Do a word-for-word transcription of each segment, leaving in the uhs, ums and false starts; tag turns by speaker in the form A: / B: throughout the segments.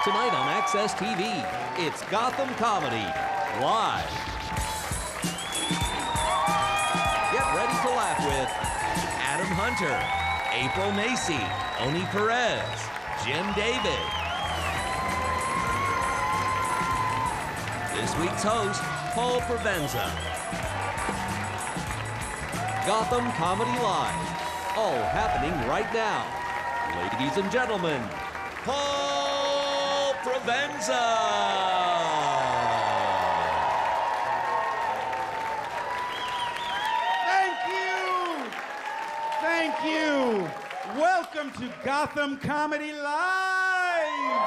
A: Tonight on Access T V, it's Gotham Comedy Live. Get ready to laugh with Adam Hunter, April Macy, Oni Perez, Jim David. This week's host, Paul Provenza. Gotham Comedy Live, all happening right now. Ladies and gentlemen, Paul Provenza!
B: Thank you! Thank you! Welcome to Gotham Comedy Live!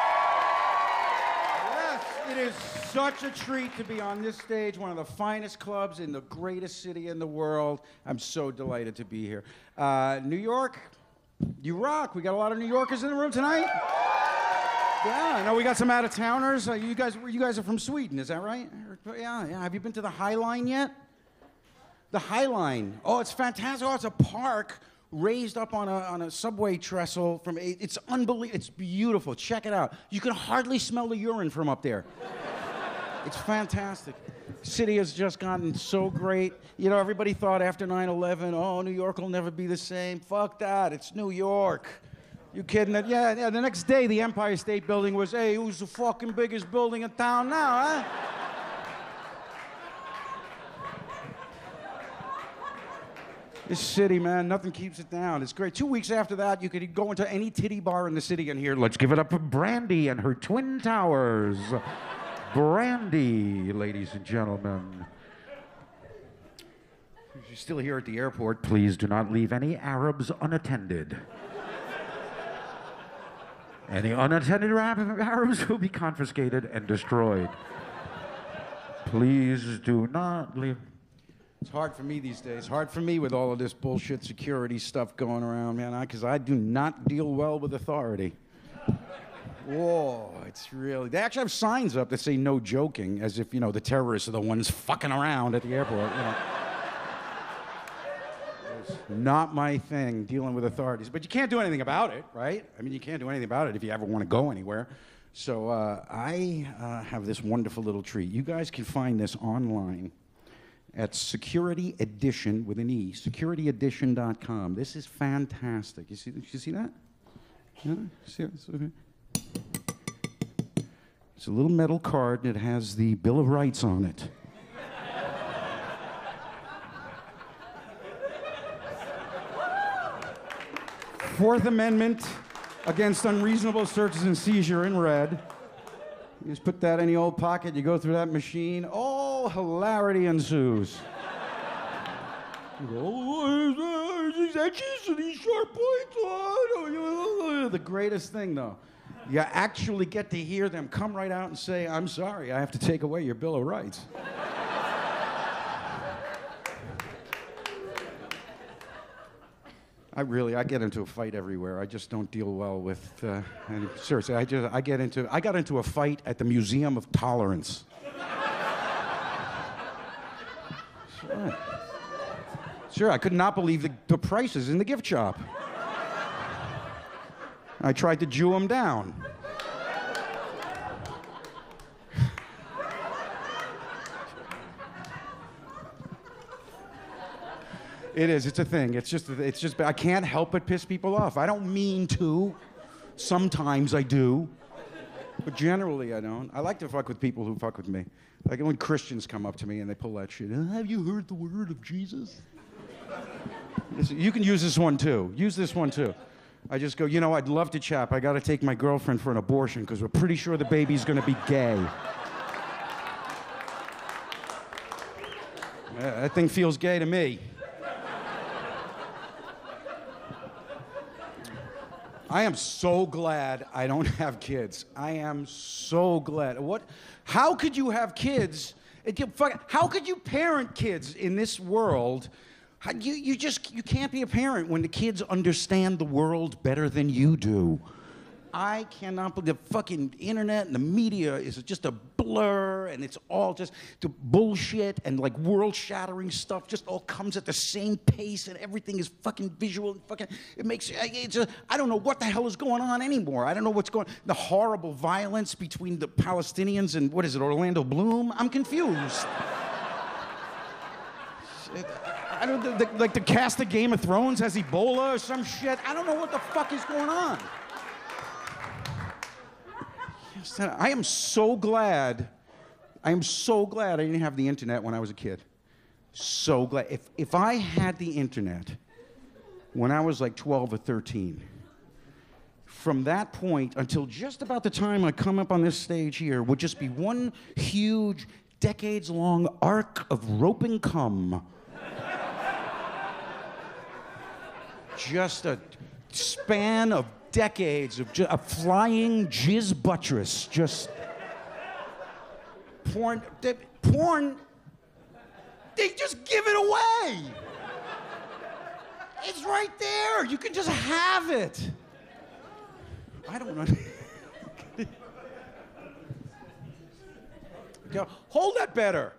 B: Yes, it is such a treat to be on this stage, one of the finest clubs in the greatest city in the world. I'm so delighted to be here. Uh, New York, you rock. We got a lot of New Yorkers in the room tonight. Yeah, I know we got some out-of-towners. Uh, you guys, you guys are from Sweden, is that right? Yeah, yeah. Have you been to the High Line yet? The High Line. Oh, it's fantastic. Oh, it's a park raised up on a, on a subway trestle. From a, it's unbelievable. It's beautiful. Check it out. You can hardly smell the urine from up there. It's fantastic. City has just gotten so great. You know, everybody thought after nine eleven, oh, New York will never be the same. Fuck that. It's New York. You kidding? It? Yeah, yeah. The next day, the Empire State Building was, hey, who's the fucking biggest building in town now, huh? This city, man, nothing keeps it down. It's great. Two weeks after that, you could go into any titty bar in the city and hear, let's give it up for Brandy and her Twin Towers. Brandy, ladies and gentlemen. If you're still here at the airport, please do not leave any Arabs unattended. Any unattended Arabs will be confiscated and destroyed. Please do not leave. It's hard for me these days. Hard for me with all of this bullshit security stuff going around, man, because I, I do not deal well with authority. Whoa, it's really... They actually have signs up that say no joking, as if, you know, the terrorists are the ones fucking around at the airport, you know. It's not my thing, dealing with authorities. But you can't do anything about it, right? I mean, you can't do anything about it if you ever want to go anywhere. So uh, I uh, have this wonderful little treat. You guys can find this online at Security Edition, with an E, security edition dot com. This is fantastic. You see, you see that? Yeah? See it? It's a little metal card that has the Bill of Rights on it. Fourth Amendment against unreasonable searches and seizure in red. You just put that in the old pocket, you go through that machine, all hilarity ensues. You go, oh, these edges and these sharp points. Oh, the greatest thing, though. You actually get to hear them come right out and say, I'm sorry, I have to take away your Bill of Rights. I really, I get into a fight everywhere. I just don't deal well with, uh, and seriously, I just, I get into, I got into a fight at the Museum of Tolerance. Sure. Sure, I could not believe the, the prices in the gift shop. I tried to Jew them down. It is, it's a thing. It's just, it's just, I can't help but piss people off. I don't mean to. Sometimes I do. But generally I don't. I like to fuck with people who fuck with me. Like when Christians come up to me and they pull that shit. Have you heard the word of Jesus? You can use this one too. Use this one too. I just go, you know, I'd love to chat. I got to take my girlfriend for an abortion because we're pretty sure the baby's going to be gay. Yeah, that thing feels gay to me. I am so glad I don't have kids. I am so glad. What? How could you have kids? How could you parent kids in this world? How, you, you just, you can't be a parent when the kids understand the world better than you do. I cannot believe the fucking internet and the media is just a blur, and it's all just the bullshit and like world-shattering stuff. Just all comes at the same pace, and everything is fucking visual and fucking. It makes it's a, I don't know what the hell is going on anymore. I don't know what's going. The horrible violence between the Palestinians and what is it, Orlando Bloom? I'm confused. I don't the, the, like the cast of Game of Thrones has Ebola or some shit. I don't know what the fuck is going on. I am so glad, I am so glad I didn't have the internet when I was a kid. So glad. If, if I had the internet when I was like twelve or thirteen, from that point until just about the time I come up on this stage here would just be one huge, decades-long arc of rope and cum. Just a span of decades of ju- a flying jizz buttress, just porn, they, porn, they just give it away. It's right there. You can just have it. I don't know. Go, hold that better.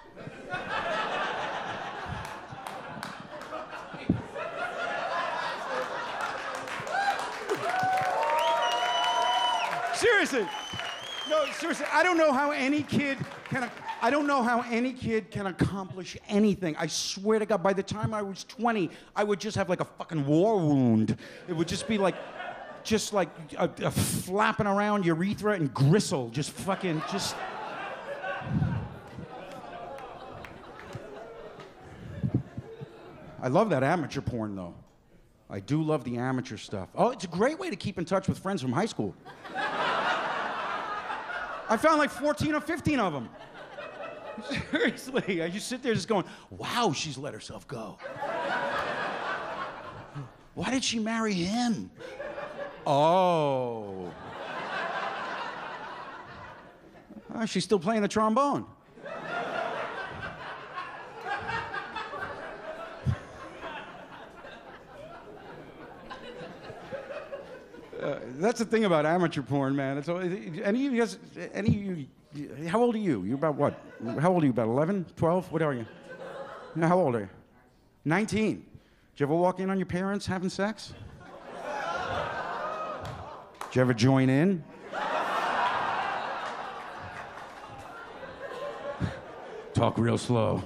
B: Seriously, no, seriously, I don't know how any kid can, I don't know how any kid can accomplish anything. I swear to God, by the time I was twenty, I would just have like a fucking war wound. It would just be like, just like a, a flapping around urethra and gristle, just fucking, just. I love that amateur porn, though. I do love the amateur stuff. Oh, it's a great way to keep in touch with friends from high school. I found like fourteen or fifteen of them. Seriously, I just sit there just going, wow, she's let herself go. Why did she marry him? Oh. Oh, she's still playing the trombone. Uh, that's the thing about amateur porn, man. It's all, any of you guys, any of you, how old are you? You're about what? How old are you? About eleven, twelve? What are you? How old are you? nineteen. Did you ever walk in on your parents having sex? Did you ever join in? Talk real slow.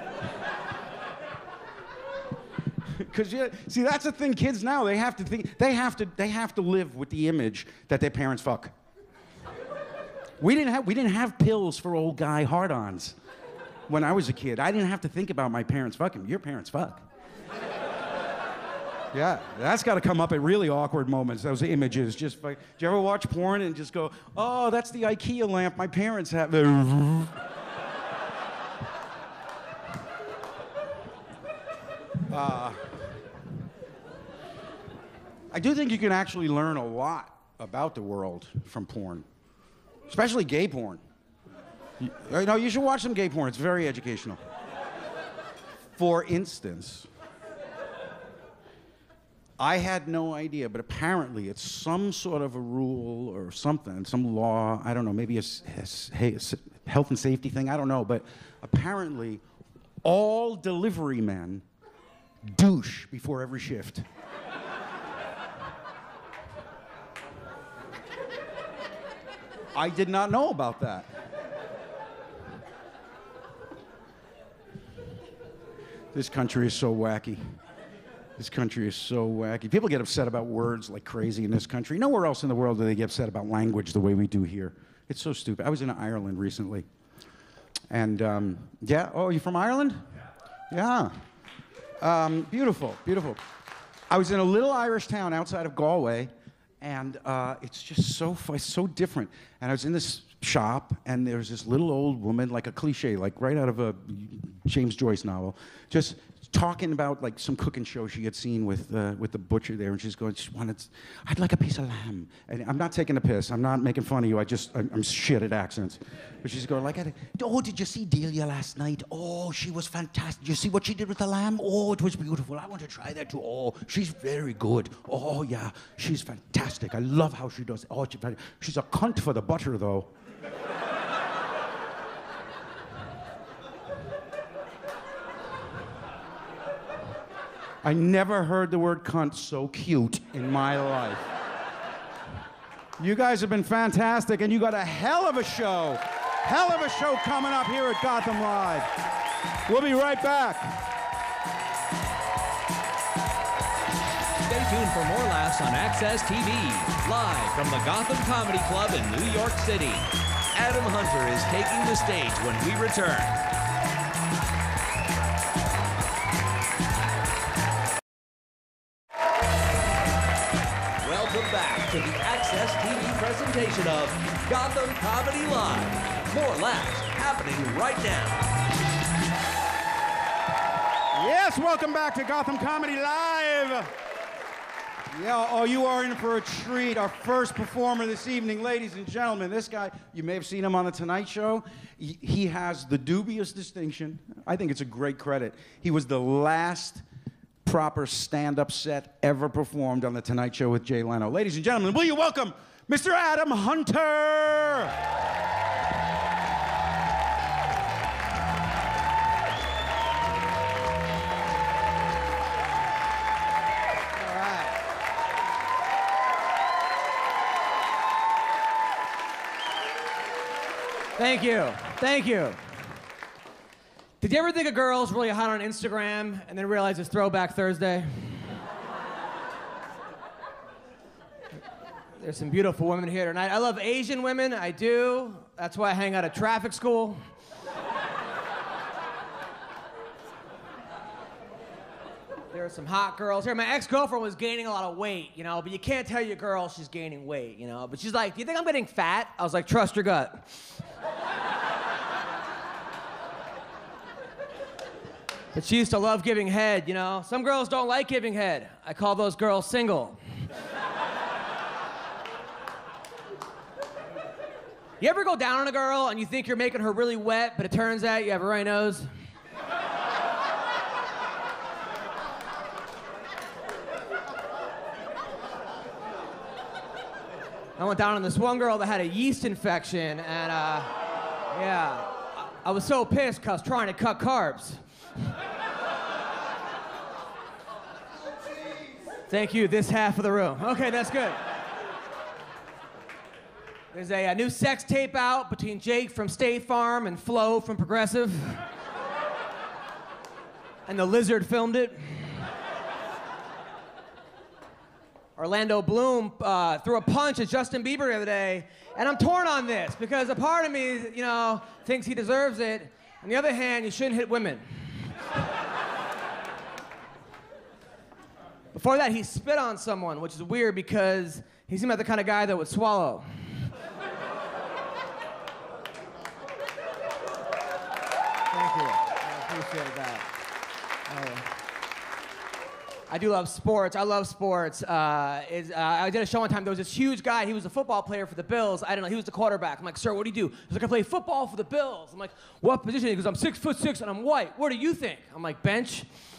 B: Because yeah, see, that's the thing. Kids now, they have to think. They have to. They have to live with the image that their parents fuck. We didn't have. We didn't have pills for old guy hard-ons when I was a kid. I didn't have to think about my parents fucking. Your parents fuck. Yeah, that's got to come up at really awkward moments. Those images, just like. Do you ever watch porn and just go, "Oh, that's the IKEA lamp my parents have." Uh, I do think you can actually learn a lot about the world from porn, especially gay porn. You, you know, you should watch some gay porn. It's very educational. For instance, I had no idea, but apparently it's some sort of a rule or something, some law. I don't know, maybe a, a, a health and safety thing. I don't know, but apparently all delivery men douche before every shift. I did not know about that. This country is so wacky. This country is so wacky. People get upset about words like crazy in this country. Nowhere else in the world do they get upset about language the way we do here. It's so stupid. I was in Ireland recently. And, um, yeah, oh, you from Ireland? Yeah. Um, beautiful, beautiful. I was in a little Irish town outside of Galway, and uh, it's just so it's so different. And I was in this shop, and there was this little old woman, like a cliche, like right out of a James Joyce novel, just talking about like some cooking show she had seen with uh, with the butcher there, and she's going, she wanted, I'd like a piece of lamb. And I'm not taking a piss. I'm not making fun of you. I just, I'm, I'm shit at accents. But she's going like, oh, did you see Delia last night? Oh, she was fantastic. Did you see what she did with the lamb? Oh, it was beautiful. I want to try that too. Oh, she's very good. Oh, yeah, she's fantastic. I love how she does it. Oh, she, she's a cunt for the butter, though. I never heard the word cunt so cute in my life. You guys have been fantastic, and you got a hell of a show. Hell of a show coming up here at Gotham Live. We'll be right back.
A: Stay tuned for more laughs on Access T V, live from the Gotham Comedy Club in New York City. Adam Hunter is taking the stage when we return. Welcome back to the Access T V presentation of Gotham Comedy Live. More laughs happening right now.
B: Yes, welcome back to Gotham Comedy Live. Yeah, oh, you are in for a treat. Our first performer this evening, ladies and gentlemen. This guy, you may have seen him on The Tonight Show. He, he has the dubious distinction. I think it's a great credit. He was the last proper stand-up set ever performed on The Tonight Show with Jay Leno. Ladies and gentlemen, will you welcome Mister Adam Hunter?
C: Thank you. Thank you. Did you ever think a girl's really hot on Instagram and then realize it's Throwback Thursday? There's some beautiful women here tonight. I love Asian women, I do. That's why I hang out at traffic school. There are some hot girls here. My ex-girlfriend was gaining a lot of weight, you know, but you can't tell your girl she's gaining weight, you know. But she's like, do you think I'm getting fat? I was like, trust your gut. But she used to love giving head, you know. Some girls don't like giving head. I call those girls single. You ever go down on a girl and you think you're making her really wet, but it turns out you have a runny nose? I went down on this one girl that had a yeast infection, and uh, yeah, I was so pissed because I was trying to cut carbs. Thank you, this half of the room. Okay, that's good. There's a, a new sex tape out between Jake from State Farm and Flo from Progressive. And the Lizard filmed it. Orlando Bloom uh, threw a punch at Justin Bieber the other day, and I'm torn on this because a part of me, you know, thinks he deserves it. On the other hand, you shouldn't hit women. Before that, he spit on someone, which is weird because he seemed like the kind of guy that would swallow. Thank you. I appreciate that. Oh. I do love sports. I love sports. Uh, is, uh, I did a show one time. There was this huge guy. He was a football player for the Bills. I don't know. He was the quarterback. I'm like, sir, what do you do? He's like, I play football for the Bills. I'm like, what position? He goes, I'm six foot six and I'm white. What do you think? I'm like, bench.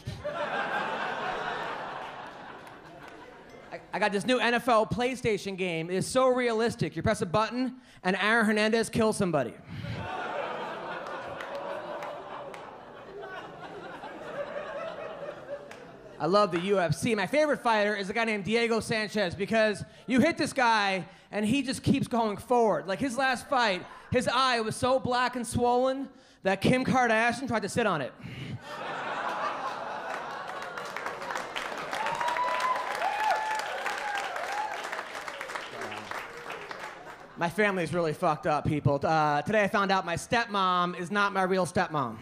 C: I, I got this new N F L PlayStation game. It is so realistic. You press a button and Aaron Hernandez kills somebody. I love the U F C. My favorite fighter is a guy named Diego Sanchez because you hit this guy and he just keeps going forward. Like his last fight, his eye was so black and swollen that Kim Kardashian tried to sit on it. My family's really fucked up, people. Uh, today I found out my stepmom is not my real stepmom.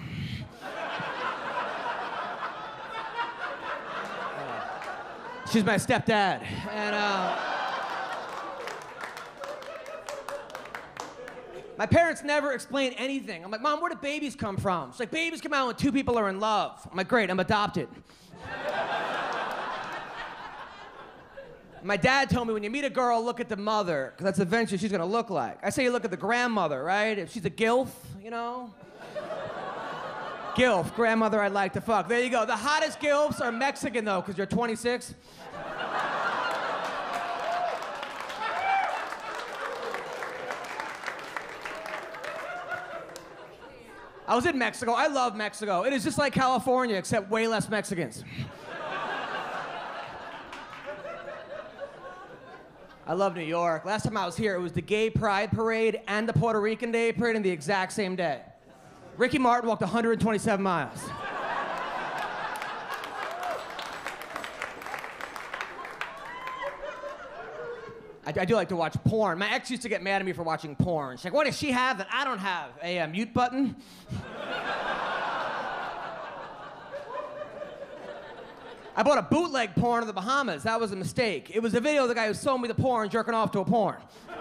C: She's my stepdad, and uh, My parents never explain anything. I'm like, Mom, where do babies come from? She's like, babies come out when two people are in love. I'm like, great, I'm adopted. My dad told me when you meet a girl, look at the mother, because that's eventually she's gonna look like. I say you look at the grandmother, right? If she's a gilf, you know? Gilf, grandmother I'd like to fuck. There you go. The hottest gilfs are Mexican, though, because you're twenty-six. I was in Mexico. I love Mexico. It is just like California, except way less Mexicans. I love New York. Last time I was here, it was the Gay Pride Parade and the Puerto Rican Day Parade in the exact same day. Ricky Martin walked one hundred twenty-seven miles. I, I do like to watch porn. My ex used to get mad at me for watching porn. She's like, what does she have that I don't have? A uh, mute button? I bought a bootleg porn in the Bahamas. That was a mistake. It was a video of the guy who sold me the porn jerking off to a porn.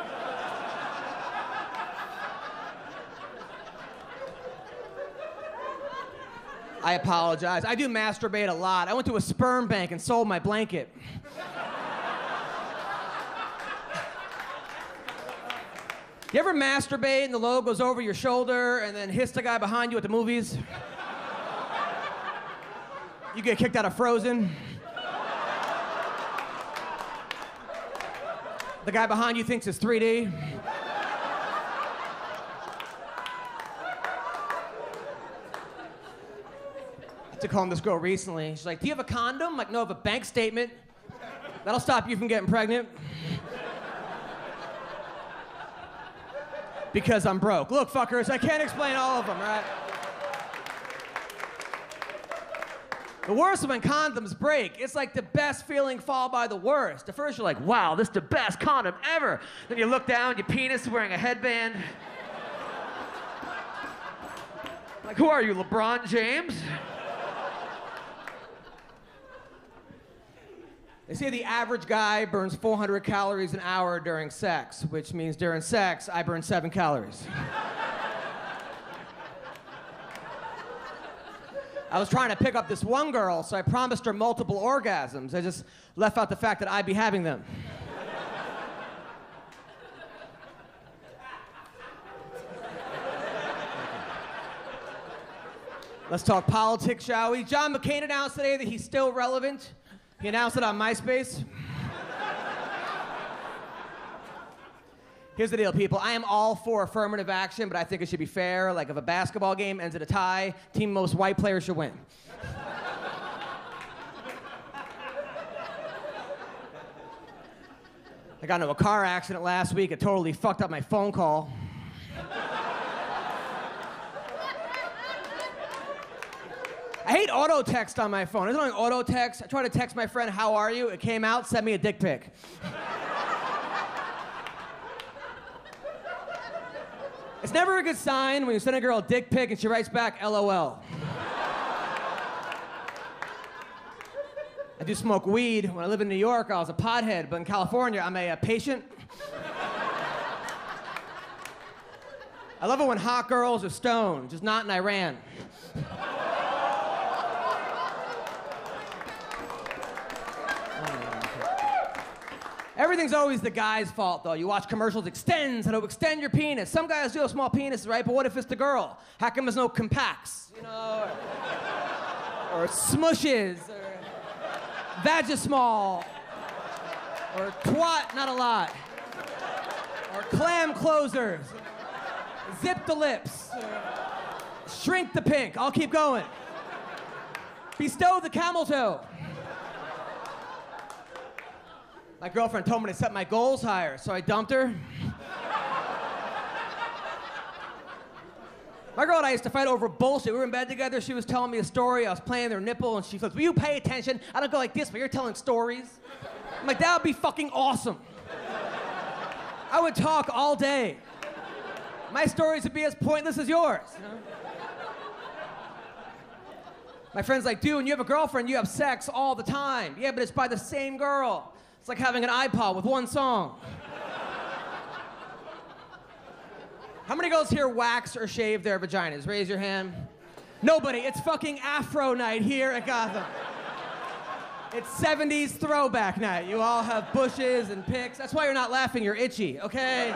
C: I apologize. I do masturbate a lot. I went to a sperm bank and sold my blanket. You ever masturbate and the load goes over your shoulder and then hiss the guy behind you at the movies? You get kicked out of Frozen. The guy behind you thinks it's three D. I took home this girl recently. She's like, do you have a condom? I'm like, no, I have a bank statement. That'll stop you from getting pregnant. Because I'm broke. Look, fuckers, I can't explain all of them, right? The worst is when condoms break. It's like the best feeling followed by the worst. At first, you're like, wow, this is the best condom ever. Then you look down, your penis is wearing a headband. Like, who are you, LeBron James? They say the average guy burns four hundred calories an hour during sex, which means during sex, I burn seven calories. I was trying to pick up this one girl, so I promised her multiple orgasms. I just left out the fact that I'd be having them. Let's talk politics, shall we? John McCain announced today that he's still relevant. He announced it on MySpace. Here's the deal, people. I am all for affirmative action, but I think it should be fair. Like if a basketball game ends in a tie, team most white players should win. I got into a car accident last week. It totally fucked up my phone call. I hate auto text on my phone. Isn't it like auto text? I tried to text my friend, how are you? It came out, sent me a dick pic. It's never a good sign when you send a girl a dick pic and she writes back, L O L. I do smoke weed. When I live in New York, I was a pothead, but in California, I'm a, a patient. I love it when hot girls are stoned, just not in Iran. Everything's always the guy's fault, though. You watch commercials, extends, how to extend your penis. Some guys do have small penises, right? But what if it's the girl? How come there's no compacts, you know? Or, or smushes, or vagismall, or twat, not a lot. Or clam closers, zip the lips, shrink the pink. I'll keep going. Bestow the camel toe. My girlfriend told me to set my goals higher, so I dumped her. My girl and I used to fight over bullshit. We were in bed together. She was telling me a story. I was playing their nipple, and she goes, will you pay attention? I don't go like this, but you're telling stories. I'm like, that would be fucking awesome. I would talk all day. My stories would be as pointless as yours. You know? My friend's like, dude, when you have a girlfriend, you have sex all the time. Yeah, but it's by the same girl. It's like having an iPod with one song. How many girls here wax or shave their vaginas? Raise your hand. Nobody. It's fucking Afro night here at Gotham. It's seventies throwback night. You all have bushes and picks. That's why you're not laughing. You're itchy, okay?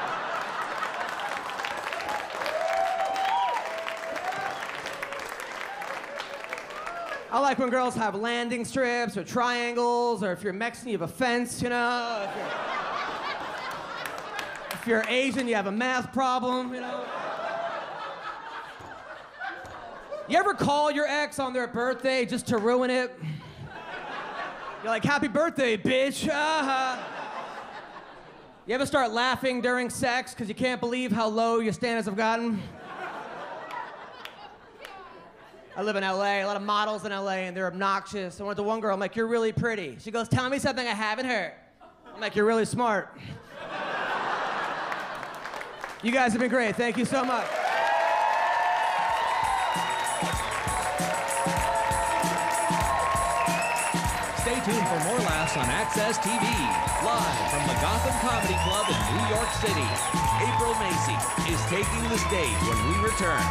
C: I like when girls have landing strips or triangles, or if you're Mexican, you have a fence, you know? If you're, if you're Asian, you have a math problem, you know? You ever call your ex on their birthday just to ruin it? You're like, happy birthday, bitch. Uh-huh. You ever start laughing during sex because you can't believe how low your standards have gotten? I live in L A, a lot of models in L A, and they're obnoxious. I went to one girl, I'm like, you're really pretty. She goes, tell me something I haven't heard. I'm like, you're really smart. You guys have been great. Thank you so much.
A: Stay tuned for more laughs on Access T V. Live from the Gotham Comedy Club in New York City, April Macy is taking the stage when we return.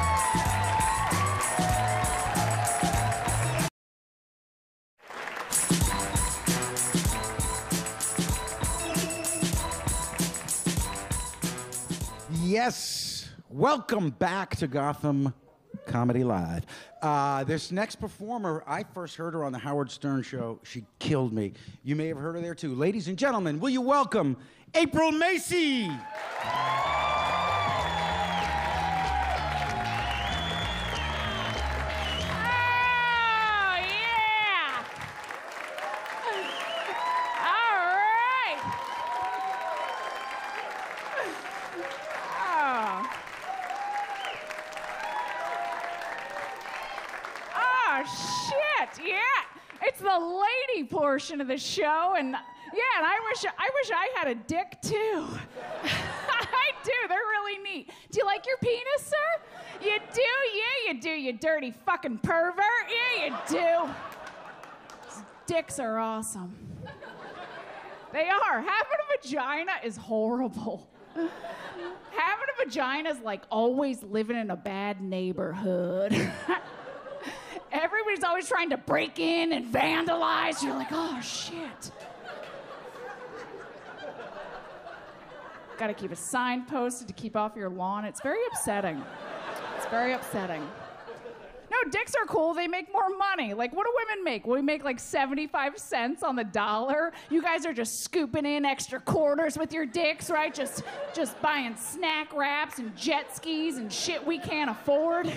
B: Yes, welcome back to Gotham Comedy Live. Uh, this next performer, I first heard her on the Howard Stern show. She killed me. You may have heard her there too. Ladies and gentlemen, will you welcome April Macy?
D: Portion of the show, and yeah, and I wish I wish I had a dick too. I do. They're really neat. Do you like your penis, sir? You do? Yeah, you do. You dirty fucking pervert. Yeah, you do. Dicks are awesome. They are. Having a vagina is horrible. Having a vagina is like always living in a bad neighborhood. Everybody's always trying to break in and vandalize. You're like, oh, shit. Gotta keep a sign posted to keep off your lawn. It's very upsetting. It's very upsetting. No, dicks are cool. They make more money. Like, what do women make? We make like seventy-five cents on the dollar. You guys are just scooping in extra quarters with your dicks, right? Just, just buying snack wraps and jet skis and shit we can't afford.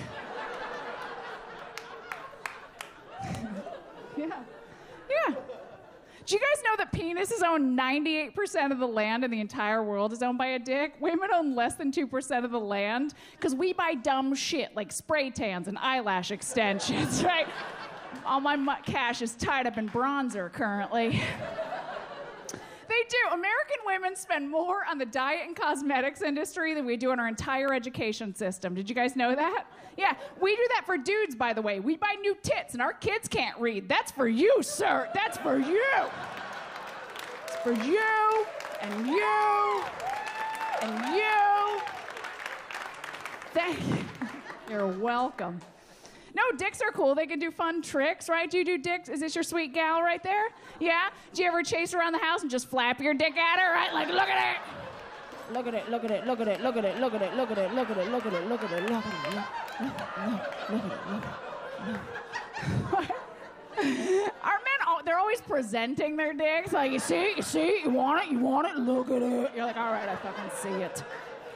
D: Yeah. Yeah. Do you guys know that penises own ninety-eight percent of the land in the entire world is owned by a dick? Women own less than two percent of the land because we buy dumb shit like spray tans and eyelash extensions, right? All my mu- cash is tied up in bronzer currently. They do. American women spend more on the diet and cosmetics industry than we do on our entire education system. Did you guys know that? Yeah, we do that for dudes, by the way. We buy new tits, and our kids can't read. That's for you, sir. That's for you. It's for you, and you, and you. Thank you. You're welcome. No, dicks are cool. They can do fun tricks, right? Do you do dicks? Is this your sweet gal right there? Yeah? Do you ever chase around the house and just flap your dick at her, right? Like, look at it. Look at it, look at it, look at it, look at it, look at it, look at it, look at it, look at it, look at it, look at it, look at it, look at it. Our men, they're always presenting their dicks. Like, you see, you see, you want it, you want it, look at it. You're like, all right, I fucking see it.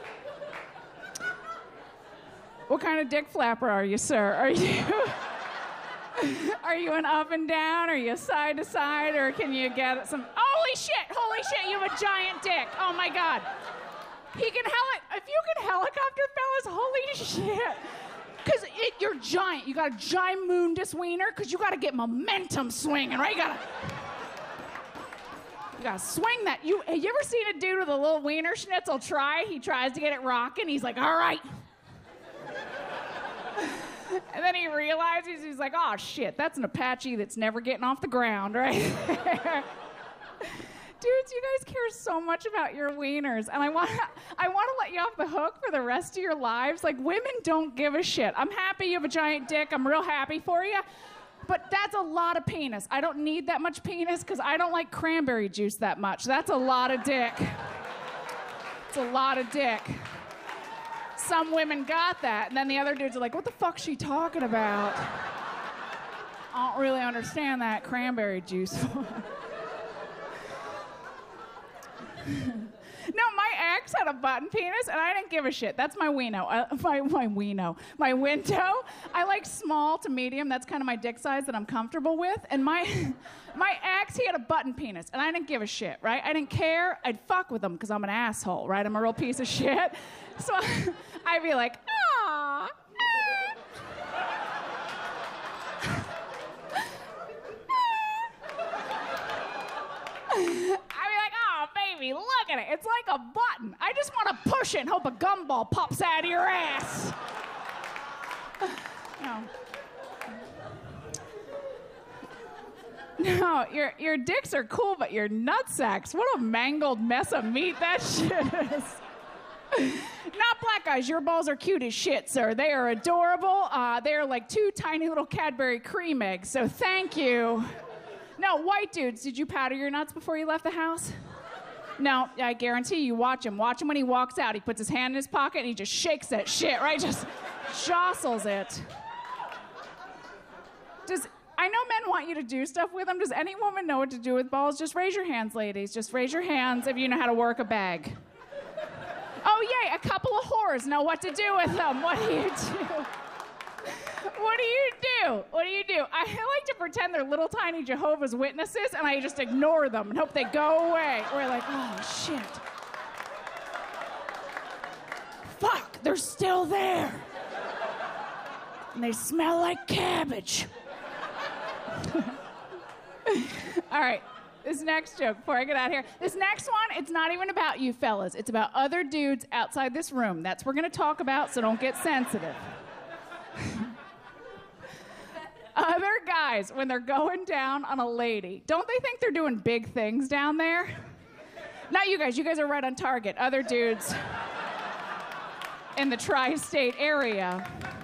D: What kind of dick flapper are you, sir? Are you are you an up and down? Are you side to side? Or can you get some... Holy shit! Holy shit, you have a giant dick. Oh, my God. He can heli... If you can helicopter, fellas, holy shit. Because you're giant. You got a giant-mundus wiener because you got to get momentum swinging, right? You got to... You gotta swing that. You, have you ever seen a dude with a little wiener schnitzel try? He tries to get it rocking. He's like, all right. And then he realizes, he's like, oh, shit, that's an Apache that's never getting off the ground, right? Dudes, you guys care so much about your wieners, and I want I want to let you off the hook for the rest of your lives. Like, women don't give a shit. I'm happy you have a giant dick. I'm real happy for you. But that's a lot of penis. I don't need that much penis because I don't like cranberry juice that much. That's a lot of dick. It's a lot of dick. Some women got that, and then the other dudes are like, what the fuck's she talking about? I don't really understand that cranberry juice. No, my ex had a button penis, and I didn't give a shit. That's my weeno. Uh, my my weeno. My window. I like small to medium. That's kind of my dick size that I'm comfortable with. And my my ex, he had a button penis, and I didn't give a shit, right? I didn't care. I'd fuck with him because I'm an asshole, right? I'm a real piece of shit. So I'd be like, ah. Baby, look at it. It's like a button. I just want to push it and hope a gumball pops out of your ass. No. No, your, your dicks are cool, but your nutsacks, what a mangled mess of meat that shit is. Not black guys. Your balls are cute as shit, sir. They are adorable. Uh, they are like two tiny little Cadbury cream eggs, so thank you. No, white dudes, did you powder your nuts before you left the house? No, I guarantee you, watch him. Watch him when he walks out. He puts his hand in his pocket and he just shakes that shit, right? Just jostles it. Does, I know men want you to do stuff with them. Does any woman know what to do with balls? Just raise your hands, ladies. Just raise your hands if you know how to work a bag. Oh, yay, a couple of whores know what to do with them. What do you do? What do you do? What do you do? I like to pretend they're little tiny Jehovah's Witnesses, and I just ignore them and hope they go away. We're like, oh, shit. Fuck, they're still there. And they smell like cabbage. All right, this next joke, before I get out of here. This next one, it's not even about you fellas. It's about other dudes outside this room. That's what we're going to talk about, so don't get sensitive. Other guys, when they're going down on a lady, don't they think they're doing big things down there? Not you guys. You guys are right on target. Other dudes in the tri-state area.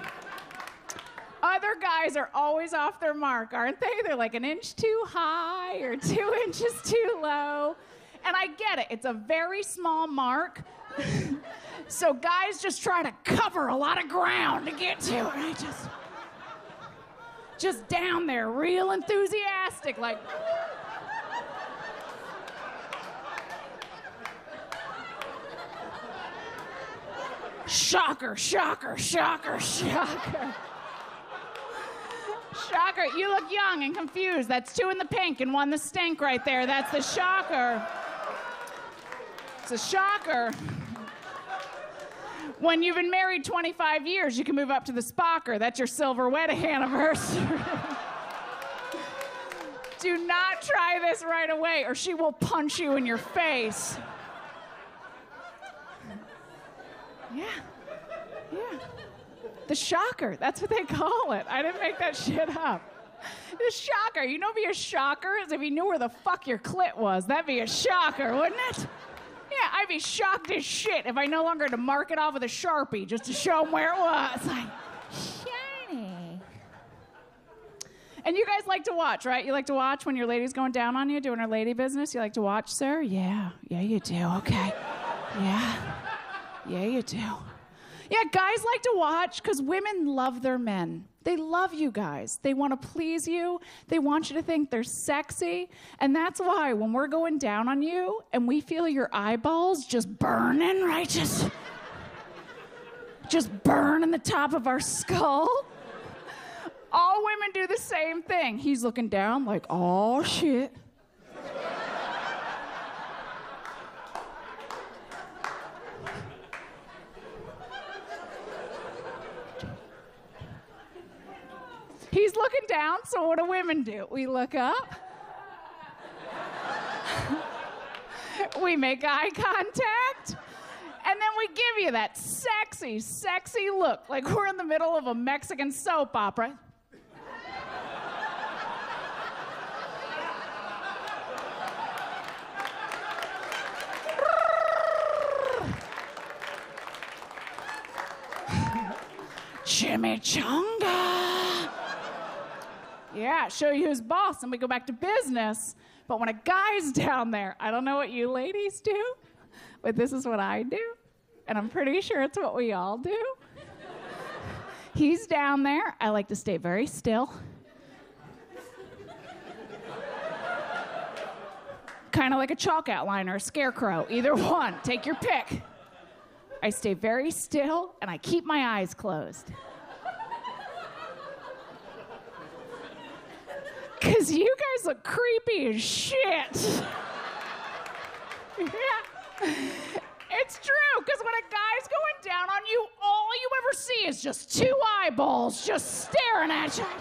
D: Other guys are always off their mark, aren't they? They're like an inch too high or two inches too low. And I get it. It's a very small mark. So guys just try to cover a lot of ground to get to it. I just... Just down there, real enthusiastic, like. Shocker, shocker, shocker, shocker. Shocker, you look young and confused. That's two in the pink and one the stink right there. That's the shocker. It's a shocker. When you've been married twenty-five years, you can move up to the spocker. That's your silver wedding anniversary. Do not try this right away, or she will punch you in your face. Yeah. Yeah. The shocker. That's what they call it. I didn't make that shit up. The shocker. You know, be a shocker is if you knew where the fuck your clit was. That'd be a shocker, wouldn't it? Yeah, I'd be shocked as shit if I no longer had to mark it off with a Sharpie just to show them where it was. Like, shiny. And you guys like to watch, right? You like to watch when your lady's going down on you, doing her lady business? You like to watch, sir? Yeah. Yeah, you do. Okay. Yeah. Yeah, you do. Yeah, guys like to watch because women love their men. They love you guys. They want to please you. They want you to think they're sexy. And that's why when we're going down on you and we feel your eyeballs just burning, right? Just, just burning the top of our skull. All women do the same thing. He's looking down like, oh, shit. He's looking down, so what do women do? We look up. We make eye contact. And then we give you that sexy, sexy look, like we're in the middle of a Mexican soap opera. chimichanga. Yeah, show you who's boss, and we go back to business. But when a guy's down there, I don't know what you ladies do, but this is what I do, and I'm pretty sure it's what we all do. He's down there. I like to stay very still. Kind of like a chalk outline or a scarecrow, either one. Take your pick. I stay very still, and I keep my eyes closed. Because you guys look creepy as shit. Yeah. It's true, because when a guy's going down on you, all you ever see is just two eyeballs just staring at you.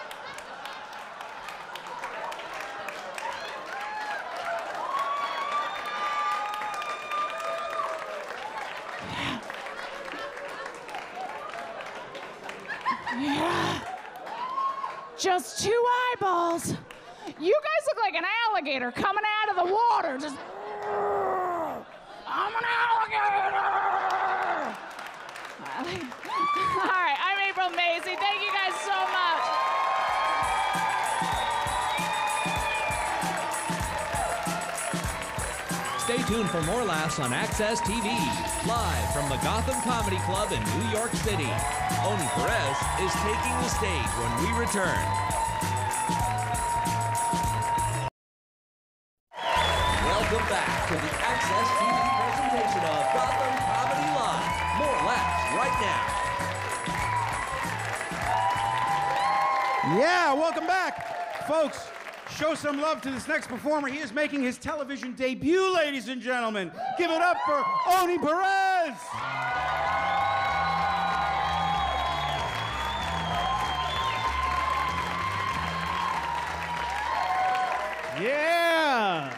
D: Yeah. Just two eyeballs. You guys look like an alligator coming out of the water. Just, I'm an alligator. All right, I'm April Macy. Thank you guys so much.
A: Stay tuned for more laughs on Access T V, live from the Gotham Comedy Club in New York City. Oni Perez is taking the stage when we return. Welcome back to the Access T V presentation of Gotham Comedy Live. More laughs right now.
B: Yeah, welcome back, folks. Show some love to this next performer. He is making his television debut, ladies and gentlemen. Give it up for Oni Perez.
E: Yeah!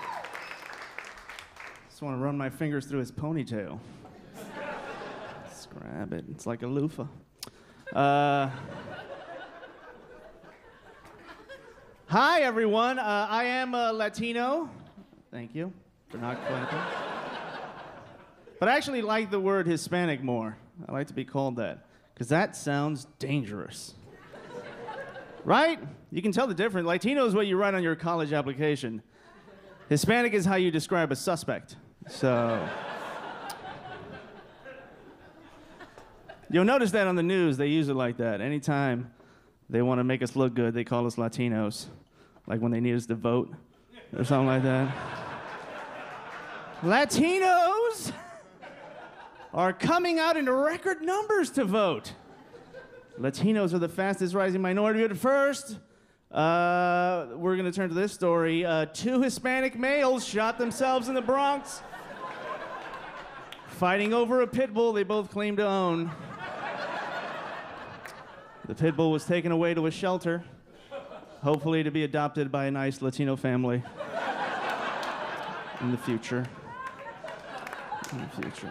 E: Just want to run my fingers through his ponytail. Just grab it. It's like a loofah. Uh, hi, everyone. Uh, I am a Latino. Thank you for not clapping. But I actually like the word Hispanic more. I like to be called that, because that sounds dangerous. Right? You can tell the difference. Latino is what you write on your college application. Hispanic is how you describe a suspect. So you'll notice that on the news, they use it like that. Anytime they want to make us look good, they call us Latinos. Like when they need us to vote or something like that. Latinos are coming out in record numbers to vote. Latinos are the fastest rising minority. But first, uh, we're going to turn to this story. Uh, two Hispanic males shot themselves in the Bronx, fighting over a pit bull they both claim to own. The pit bull was taken away to a shelter, hopefully to be adopted by a nice Latino family in the future. In the future.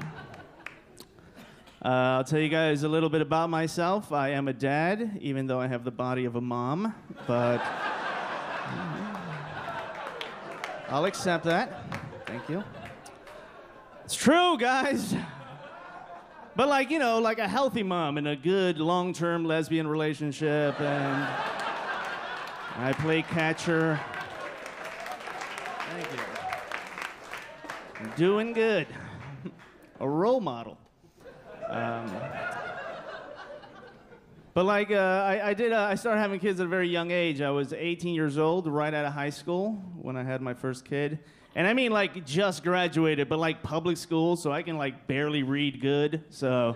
E: Uh, I'll tell you guys a little bit about myself. I am a dad, even though I have the body of a mom, but I'll accept that. Thank you. It's true, guys. But like, you know, like a healthy mom in a good long-term lesbian relationship, and I play catcher. Thank you. I'm doing good. A role model. Um, but like, uh, I, I did, uh, I started having kids at a very young age. I was eighteen years old, right out of high school, when I had my first kid. And I mean, like, just graduated, but like public school, so I can like barely read good, so.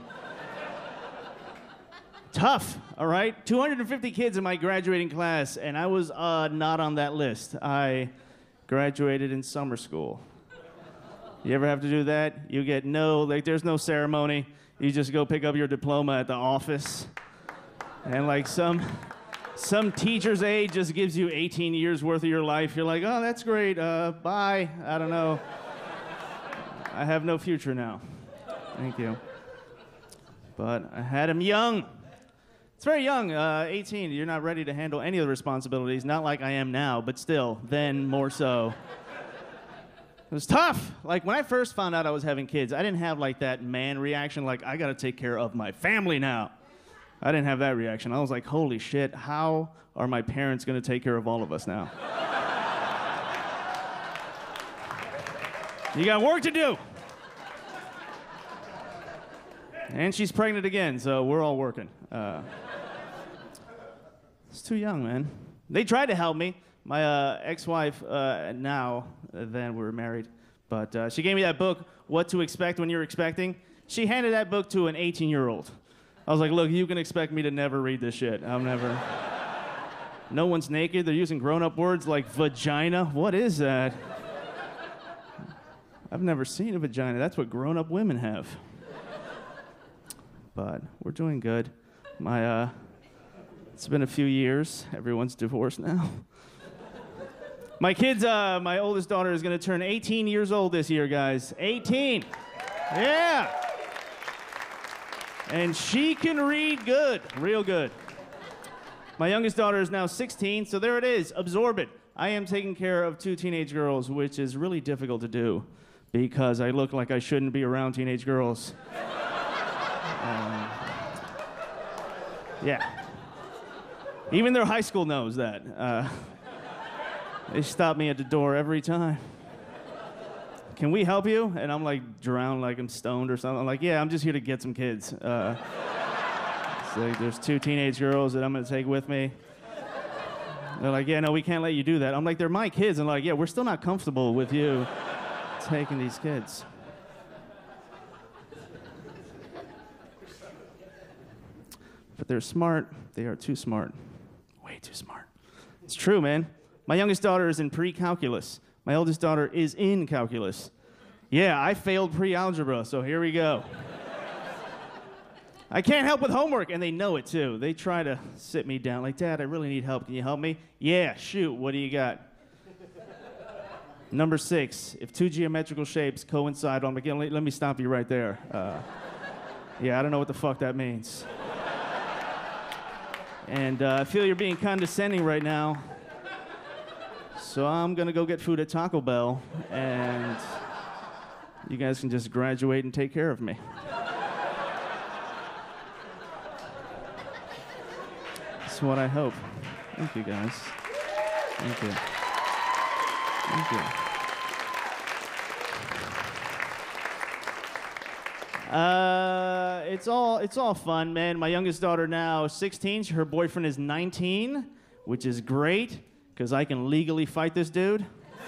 E: Tough, all right? two hundred fifty kids in my graduating class, and I was uh, not on that list. I graduated in summer school. You ever have to do that? You get no, like, there's no ceremony. You just go pick up your diploma at the office. And like some some teacher's aide just gives you eighteen years worth of your life. You're like, oh, that's great. Uh, bye. I don't know. I have no future now. Thank you. But I had him young. It's very young, uh, eighteen. You're not ready to handle any of the responsibilities. Not like I am now, but still, then more so. It was tough. Like, when I first found out I was having kids, I didn't have, like, that man reaction, like, I gotta take care of my family now. I didn't have that reaction. I was like, holy shit, how are my parents going to take care of all of us now? You got work to do. And she's pregnant again, so we're all working. Uh, it's too young, man. They tried to help me. My uh, ex-wife, uh, now, uh, then we were married, but uh, she gave me that book, What to Expect When You're Expecting. She handed that book to an eighteen-year-old. I was like, look, you can expect me to never read this shit. I'm never... No one's naked. They're using grown-up words like vagina. What is that? I've never seen a vagina. That's what grown-up women have. But we're doing good. My, uh... It's been a few years. Everyone's divorced now. My kids, uh, my oldest daughter is going to turn eighteen years old this year, guys. eighteen. Yeah. And she can read good, real good. My youngest daughter is now sixteen, so there it is. Absorb it. I am taking care of two teenage girls, which is really difficult to do because I look like I shouldn't be around teenage girls. um, yeah. Even their high school knows that. Uh, they stop me at the door every time. Can we help you? And I'm like drowned like I'm stoned or something. I'm like, yeah, I'm just here to get some kids. Uh, it's like there's two teenage girls that I'm gonna take with me. They're like, yeah, no, we can't let you do that. I'm like, they're my kids. And like, yeah, we're still not comfortable with you taking these kids. But they're smart. They are too smart. Way too smart. It's true, man. My youngest daughter is in pre-calculus. My oldest daughter is in calculus. Yeah, I failed pre-algebra, so here we go. I can't help with homework, and they know it, too. They try to sit me down, like, Dad, I really need help. Can you help me? Yeah, shoot, what do you got? Number six, if two geometrical shapes coincide, I'm like, yeah, let me stop you right there. Uh, yeah, I don't know what the fuck that means. And uh, I feel you're being condescending right now. So I'm gonna go get food at Taco Bell, and you guys can just graduate and take care of me. That's what I hope. Thank you, guys. Thank you. Thank you. Uh, it's all it's all fun, man. My youngest daughter now is sixteen. Her boyfriend is nineteen, which is great. Because I can legally fight this dude.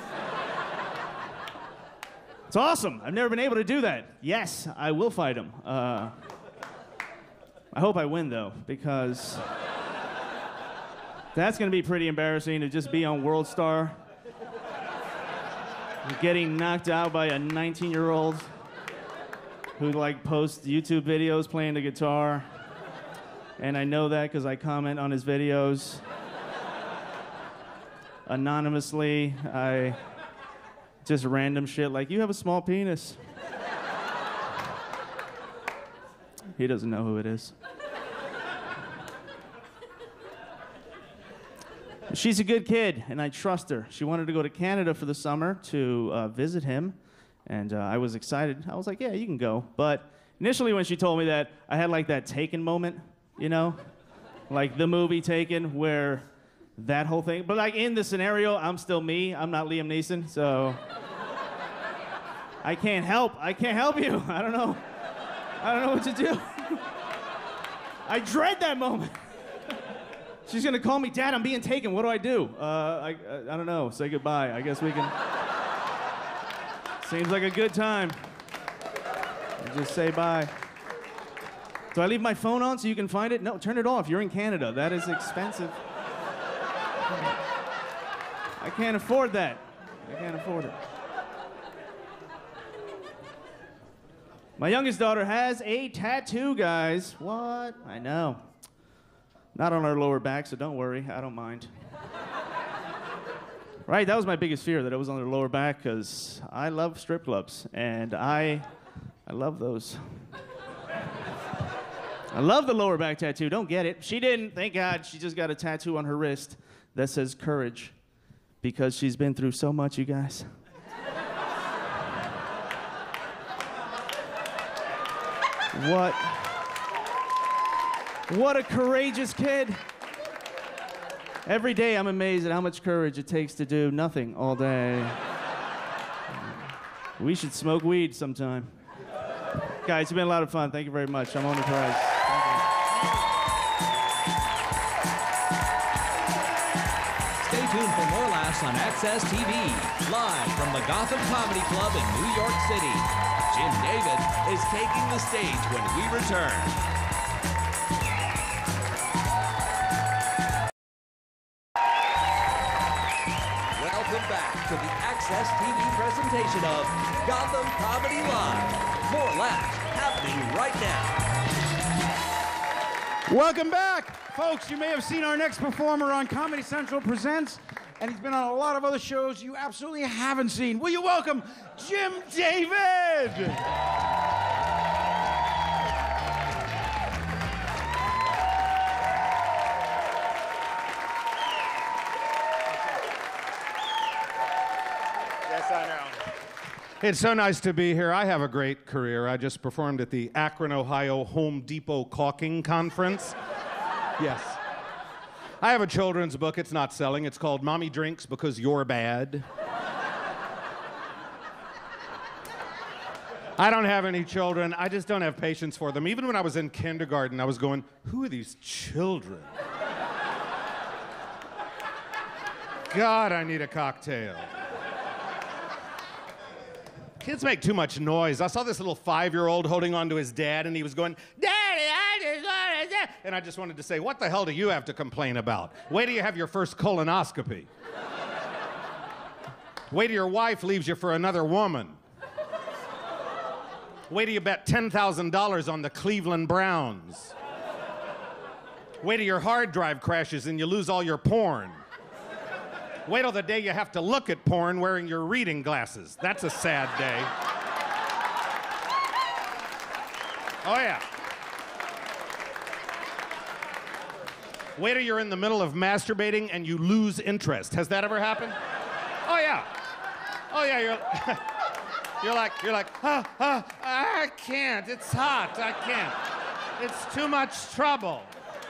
E: It's awesome. I've never been able to do that. Yes, I will fight him. Uh, I hope I win, though, because that's going to be pretty embarrassing to just be on World Star, getting knocked out by a nineteen-year-old who, like, posts YouTube videos playing the guitar. And I know that because I comment on his videos. Anonymously, I just random shit like, you have a small penis. He doesn't know who it is. She's a good kid, and I trust her. She wanted to go to Canada for the summer to uh, visit him, and uh, I was excited. I was like, yeah, you can go. But initially when she told me that, I had like that Taken moment, you know? Like the movie Taken, where that whole thing, but like in the scenario, I'm still me. I'm not Liam Neeson, so I can't help. I can't help you. I don't know. I don't know what to do. I dread that moment. She's gonna call me, Dad, I'm being taken. What do I do? Uh, I, I I don't know. Say goodbye. I guess we can. Seems like a good time. Just say bye. Do I leave my phone on so you can find it? No, turn it off. You're in Canada. That is expensive. I can't afford that. I can't afford it. My youngest daughter has a tattoo, guys. What? I know. Not on her lower back, so don't worry. I don't mind. Right, that was my biggest fear, that it was on her lower back, because I love strip clubs, and I, I love those. I love the lower back tattoo. Don't get it. She didn't. Thank God. She just got a tattoo on her wrist that says courage, because she's been through so much, you guys. What? What a courageous kid. Every day I'm amazed at how much courage it takes to do nothing all day. We should smoke weed sometime. Guys, it's been a lot of fun. Thank you very much. I'm Oni Perez.
A: Stay tuned for more laughs on Access T V, live from the Gotham Comedy Club in New York City. Jim David is taking the stage when we return. Welcome back to the Access T V presentation of Gotham Comedy Live. More laughs happening right now.
B: Welcome back. Folks, you may have seen our next performer on Comedy Central Presents, and he's been on a lot of other shows you absolutely haven't seen. Will you welcome Jim David?
F: Yes, I know. It's so nice to be here. I have a great career. I just performed at the Akron, Ohio Home Depot Caulking Conference. Yes. I have a children's book. It's not selling. It's called Mommy Drinks Because You're Bad. I don't have any children. I just don't have patience for them. Even when I was in kindergarten, I was going, who are these children? God, I need a cocktail. Kids make too much noise. I saw this little five-year-old holding on to his dad, and he was going, Daddy, I just want to... And I just wanted to say, what the hell do you have to complain about? Wait till you have your first colonoscopy. Wait till your wife leaves you for another woman. Wait till you bet ten thousand dollars on the Cleveland Browns. Wait till your hard drive crashes and you lose all your porn. Wait till the day you have to look at porn wearing your reading glasses. That's a sad day. Oh, yeah. Wait till you're in the middle of masturbating and you lose interest. Has that ever happened? Oh, yeah. Oh, yeah, you're, you're like, you're like, ah, ah, I can't. It's hot. I can't. It's too much trouble.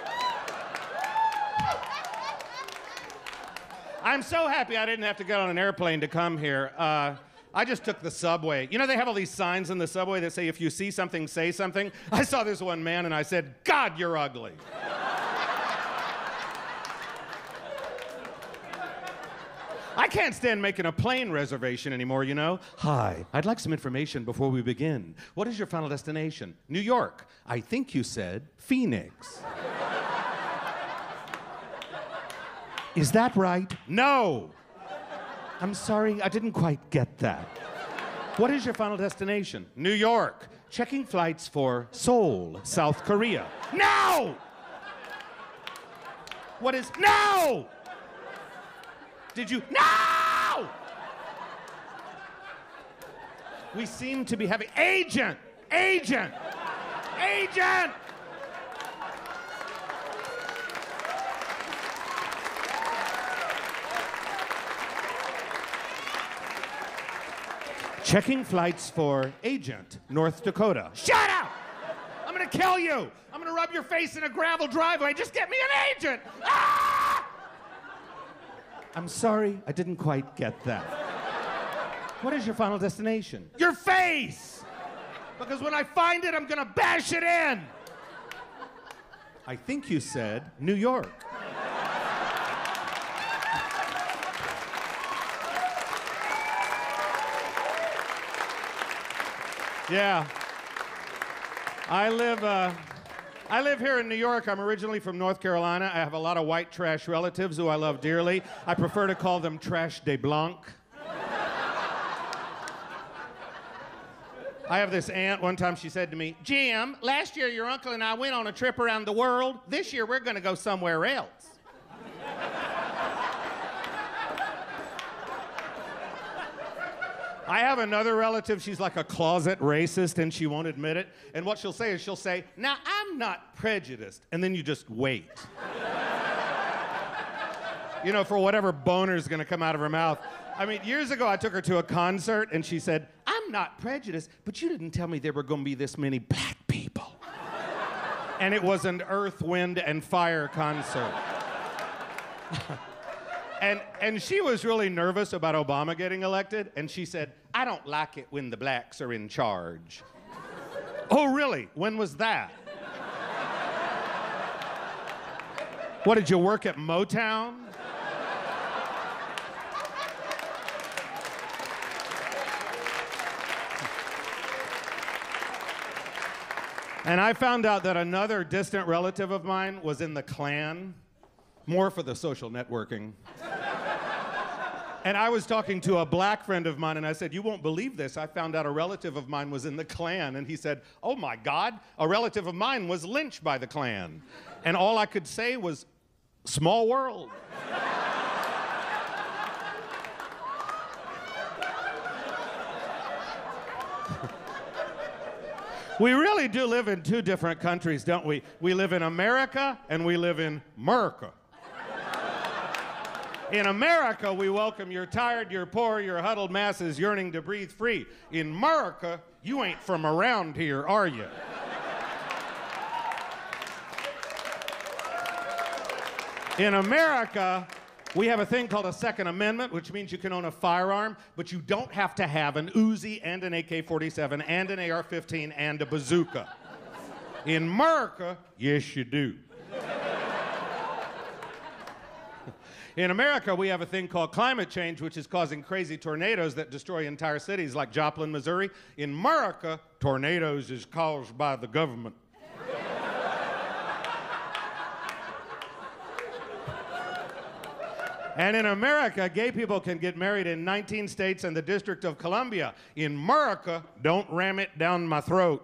F: I'm so happy I didn't have to get on an airplane to come here. Uh, I just took the subway. You know, they have all these signs in the subway that say, if you see something, say something. I saw this one man and I said, God, you're ugly. I can't stand making a plane reservation anymore, you know? Hi, I'd like some information before we begin. What is your final destination? New York. I think you said Phoenix. Is that right? No. I'm sorry, I didn't quite get that. What is your final destination? New York. Checking flights for Seoul, South Korea. No! What is... No! Did you... No! We seem to be having... Agent! Agent! Agent! Checking flights for Agent, North Dakota. Shut up! I'm gonna kill you! I'm gonna rub your face in a gravel driveway. Just get me an agent! Ah! I'm sorry, I didn't quite get that. What is your final destination? Your face! Because when I find it, I'm gonna bash it in! I think you said New York. Yeah. I live, uh, I live here in New York. I'm originally from North Carolina. I have a lot of white trash relatives who I love dearly. I prefer to call them trash de blanc. I have this aunt, one time she said to me, Jim, last year your uncle and I went on a trip around the world. This year we're gonna go somewhere else. I have another relative, she's like a closet racist and she won't admit it. And what she'll say is she'll say, now I'm not prejudiced. And then you just wait. You know, for whatever boner's gonna come out of her mouth. I mean, years ago I took her to a concert and she said, I'm not prejudiced, but you didn't tell me there were gonna be this many black people. And it was an Earth, Wind, and Fire concert. and, and she was really nervous about Obama getting elected, and she said, I don't like it when the blacks are in charge. Oh, really? When was that? What, did you work at Motown? And I found out that another distant relative of mine was in the Klan, more for the social networking. And I was talking to a black friend of mine, and I said, you won't believe this. I found out a relative of mine was in the Klan. And he said, oh my God, a relative of mine was lynched by the Klan. And all I could say was, small world. We really do live in two different countries, don't we? We live in America and we live in Merca. In America, we welcome your tired, your poor, your huddled masses yearning to breathe free. In Merca, you ain't from around here, are you? In America, we have a thing called a Second Amendment, which means you can own a firearm, but you don't have to have an Uzi and an A K forty-seven and an A R fifteen and a bazooka. In America, yes, you do. In America, we have a thing called climate change, which is causing crazy tornadoes that destroy entire cities like Joplin, Missouri. In America, tornadoes is caused by the government. And in America, gay people can get married in nineteen states and the District of Columbia. In America, don't ram it down my throat.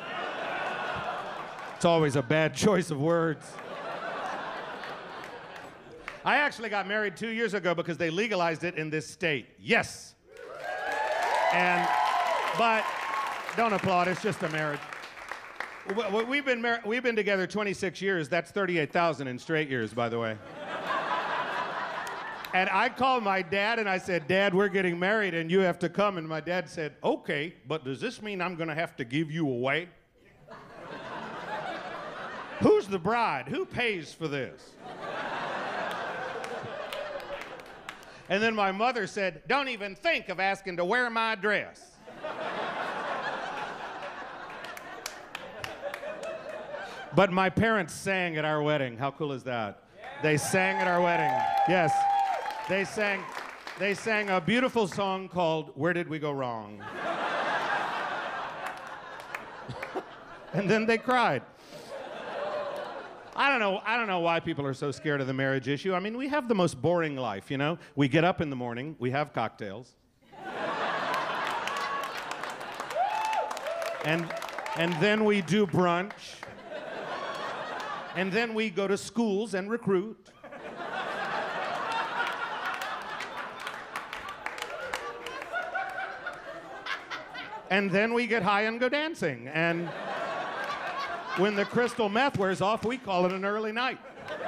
F: It's always a bad choice of words. I actually got married two years ago because they legalized it in this state. Yes. And, but don't applaud, it's just a marriage. We've been, mar- we've been together twenty-six years. That's thirty-eight thousand in straight years, by the way. And I called my dad and I said, Dad, we're getting married and you have to come. And my dad said, okay, but does this mean I'm gonna have to give you away? Who's the bride? Who pays for this? And then my mother said, don't even think of asking to wear my dress. But my parents sang at our wedding. How cool is that? They sang at our wedding. Yes. They sang, they sang a beautiful song called Where Did We Go Wrong? And then they cried. I don't know, I don't know why people are so scared of the marriage issue. I mean, we have the most boring life, you know? We get up in the morning, we have cocktails. and, and then we do brunch. And then we go to schools and recruit. And then we get high and go dancing. And when the crystal meth wears off, we call it an early night.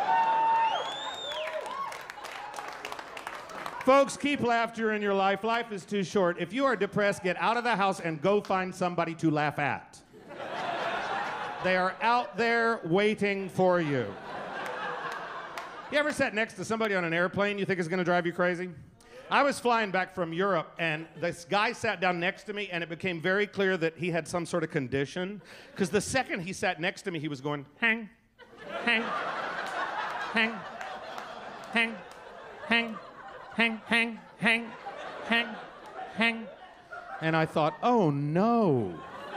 F: Folks, keep laughter in your life. Life is too short. If you are depressed, get out of the house and go find somebody to laugh at. They are out there waiting for you. You ever sat next to somebody on an airplane you think is going to drive you crazy? I was flying back from Europe, and this guy sat down next to me, and it became very clear that he had some sort of condition. Because the second he sat next to me, he was going, hang, hang, hang, hang, hang, hang, hang, hang, hang, hang. And I thought, oh no.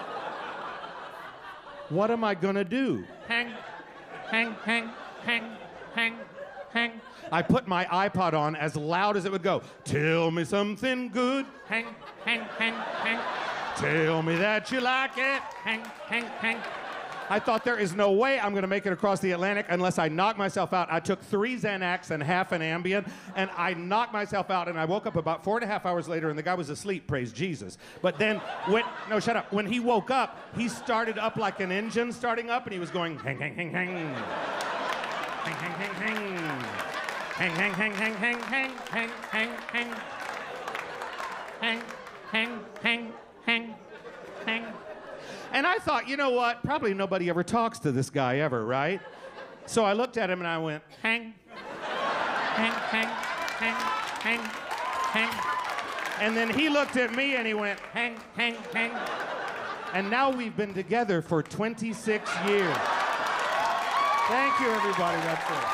F: What am I gonna do? Hang, hang, hang, hang, hang, hang. I put my iPod on as loud as it would go. Tell me something good. Hang, hang, hang, hang. Tell me that you like it. Hang, hang, hang. I thought there is no way I'm gonna make it across the Atlantic unless I knock myself out. I took three Xanax and half an Ambien, and I knocked myself out, and I woke up about four and a half hours later, and the guy was asleep, praise Jesus. But then, when, no, shut up. When he woke up, he started up like an engine starting up, and he was going, hang, hang, hang, hang. Hang, hang, hang, hang. Hang, hang, hang, hang, hang, hang, hang, hang, hang. Hang, hang, hang, hang, hang. And I thought, you know what? Probably nobody ever talks to this guy ever, right? So I looked at him and I went, hang, hang, hang, hang, hang, hang. And then he looked at me and he went, hang, hang, hang. And now we've been together for twenty-six years. Thank you, everybody. That's it.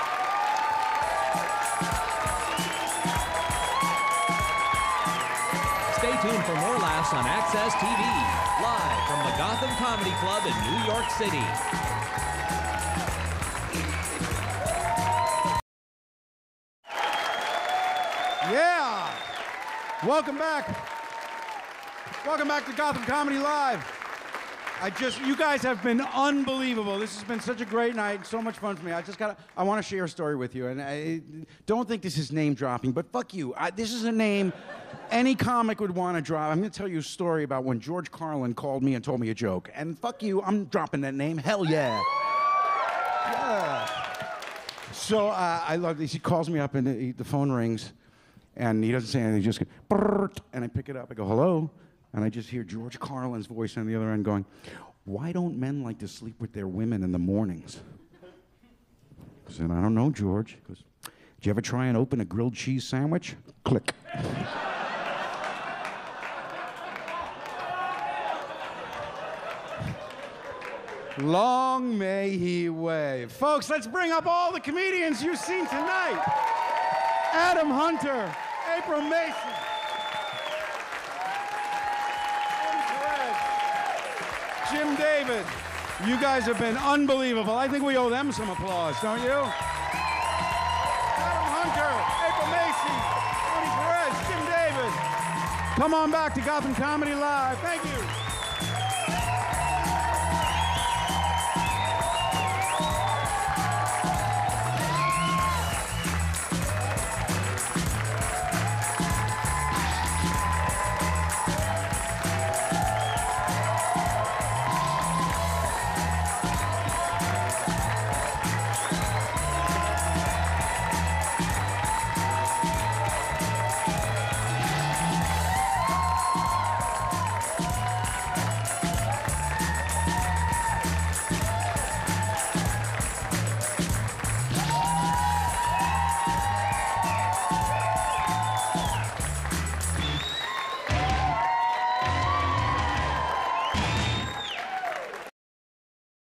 A: Stay tuned for more laughs on Access T V, live from the Gotham Comedy Club in New York City.
B: Yeah! Welcome back. Welcome back to Gotham Comedy Live. I just, you guys have been unbelievable. This has been such a great night, so much fun for me. I just got, I want to share a story with you, and I don't think this is name dropping, but fuck you. I, this is a name any comic would want to drop. I'm going to tell you a story about when George Carlin called me and told me a joke, and fuck you, I'm dropping that name. Hell yeah. Yeah. So uh, I love this. He calls me up, and the, the phone rings, and he doesn't say anything. He just goes, brrrt, and I pick it up. I go, hello. And I just hear George Carlin's voice on the other end going, why don't men like to sleep with their women in the mornings? I said, I don't know, George. He goes, did you ever try and open a grilled cheese sandwich? Click. Long may he wave. Folks, let's bring up all the comedians you've seen tonight. Adam Hunter, April Mason, Jim David. You guys have been unbelievable. I think we owe them some applause, don't you? Adam Hunter, April Mason, Tony Perez, Jim David. Come on back to Gotham Comedy Live. Thank you.